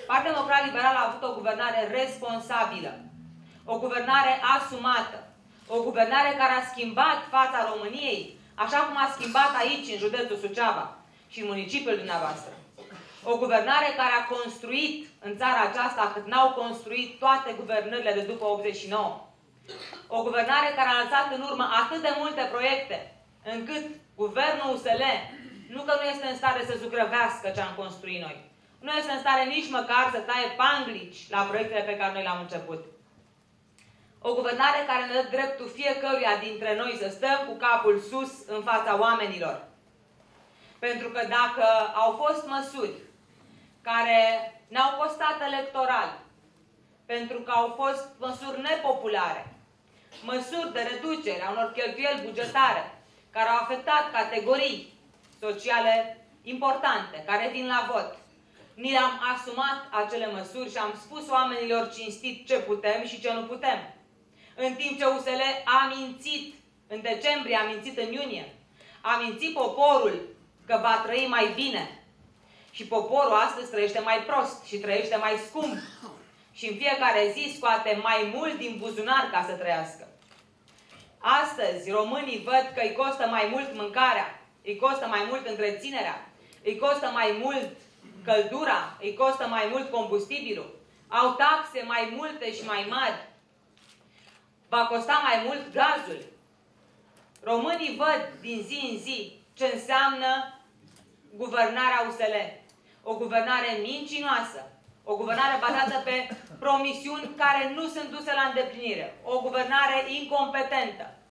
Partidul Democrat Liberal a avut o guvernare responsabilă, o guvernare asumată, o guvernare care a schimbat fața României, așa cum a schimbat aici, în județul Suceava și în municipiul dumneavoastră. O guvernare care a construit în țara aceasta cât n-au construit toate guvernările de după 89. O guvernare care a lăsat în urmă atât de multe proiecte, încât guvernul USL nu că nu este în stare să zugrăvească ce am construit noi. Nu este în stare nici măcar să taie panglici la proiectele pe care noi le-am început. O guvernare care ne dă dreptul fiecăruia dintre noi să stăm cu capul sus în fața oamenilor. Pentru că dacă au fost măsuri care ne-au costat electoral, pentru că au fost măsuri nepopulare, măsuri de reducere a unor cheltuieli bugetare, care au afectat categorii sociale importante, care vin la vot, ni le-am asumat acele măsuri și am spus oamenilor cinstit ce putem și ce nu putem. În timp ce USL a mințit în decembrie, a mințit în iunie, a mințit poporul că va trăi mai bine. Și poporul astăzi trăiește mai prost și trăiește mai scump. Și în fiecare zi scoate mai mult din buzunar ca să trăiască. Astăzi românii văd că îi costă mai mult mâncarea, îi costă mai mult întreținerea, îi costă mai mult căldura, îi costă mai mult combustibilul, au taxe mai multe și mai mari, va costa mai mult gazul. Românii văd din zi în zi ce înseamnă guvernarea USL. O guvernare mincinoasă, o guvernare bazată pe promisiuni care nu sunt duse la îndeplinire, o guvernare incompetentă,